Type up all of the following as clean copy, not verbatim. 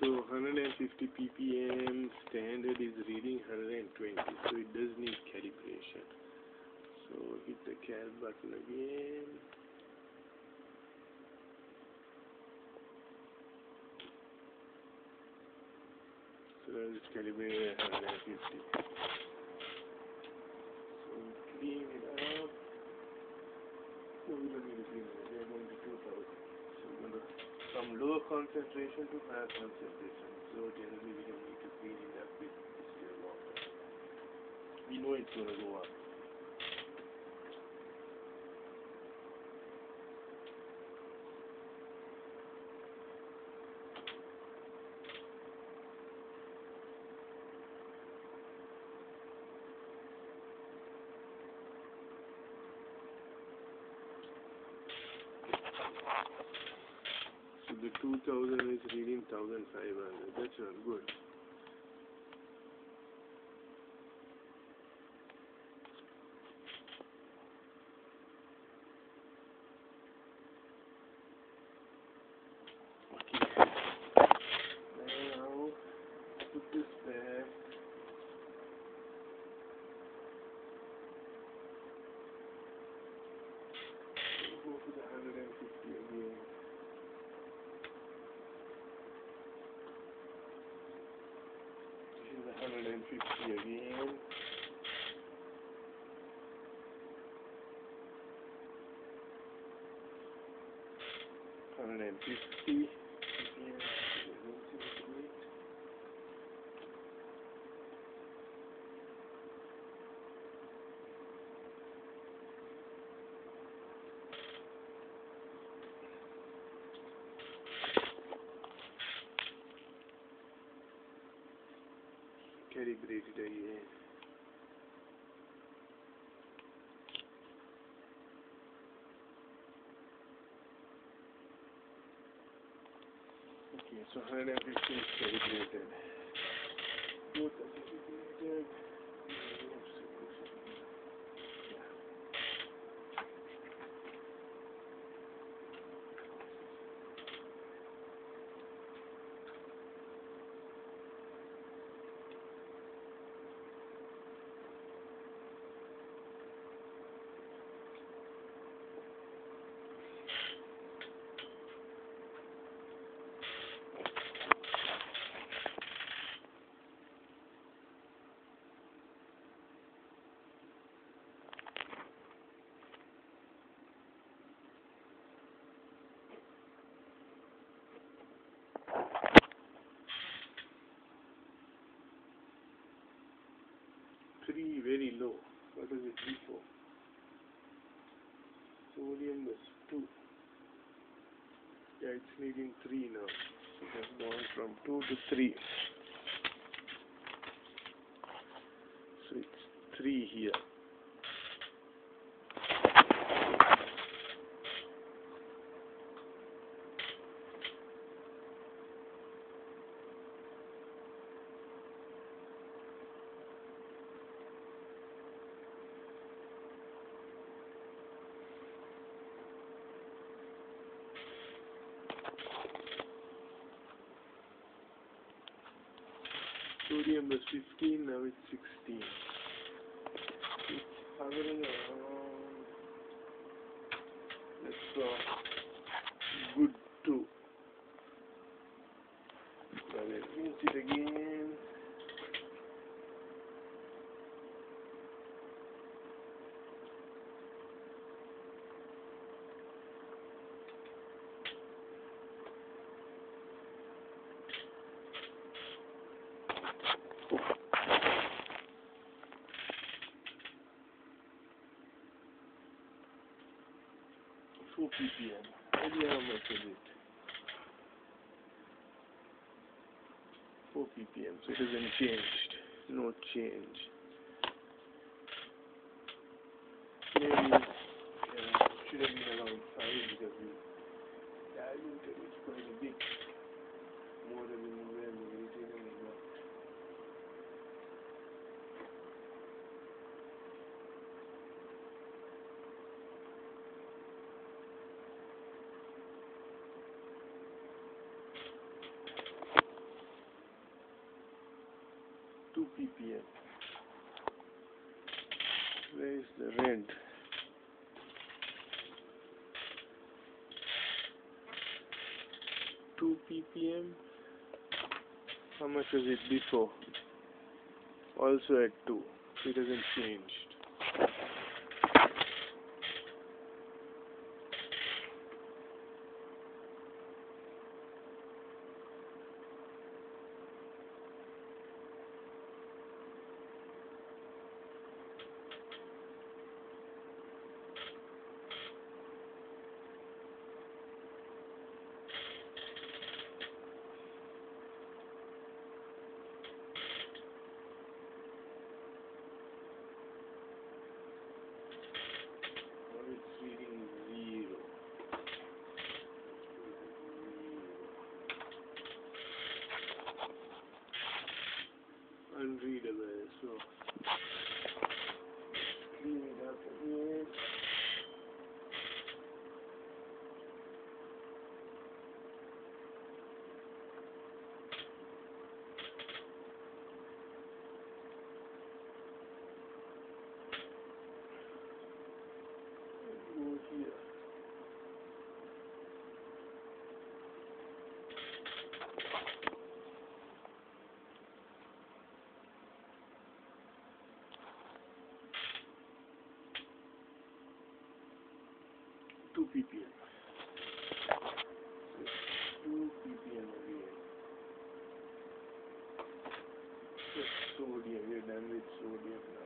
So 150 ppm standard is reading 120, so it does need calibration. So hit the cal button again. So it's calibrated at 150. So clean it up. No, we don't need to clean it. We are going to 2000. So we're going to from lower concentration to higher concentration. So generally we don't need to clean it up with distilled water. We know it's going to go up. The 2000 is reading 1500. That's not good. Okay. Now put this back. Go to the 150 again. This is 150 again. $150 again. Calibrate it again. Okay, so 150 is calibrated. Both are calibrated. Three very low. What is it before? Sodium was 2. Yeah, it's needing 3 now. It has gone from 2 to 3. So it's 3 here. Sodium was 15, now it's 16. It's hovering around, let's go, good 2. Now let's rinse it again. ppm. Maybe how much is it? 4 ppm. So it hasn't changed. No change. Maybe should have been around 5 because we diluted it quite a bit more than we were originally got. 2 ppm. Where is the rent? 2 ppm. How much was it before? Also at 2. It hasn't changed. It's reading 0. Unreadable, so clean it up again. Go here. Two ppm. 2 ppm again. Just sodium. We're done with sodium now.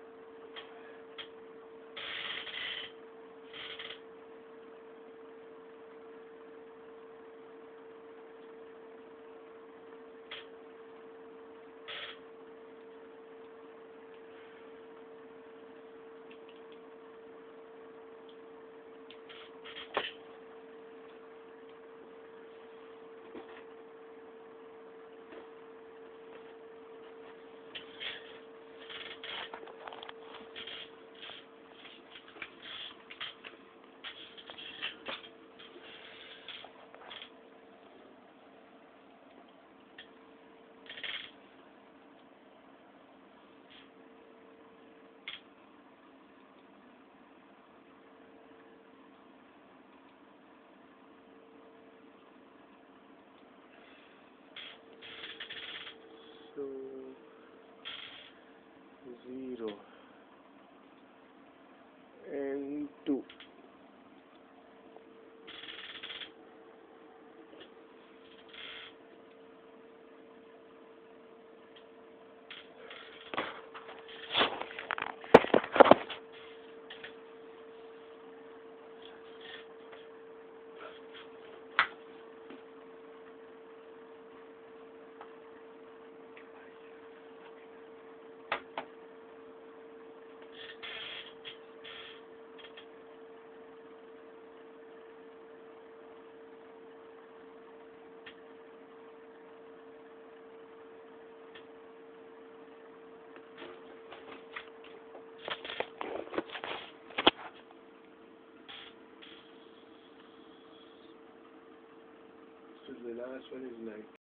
So 0 and 2. So the last one is nitrate.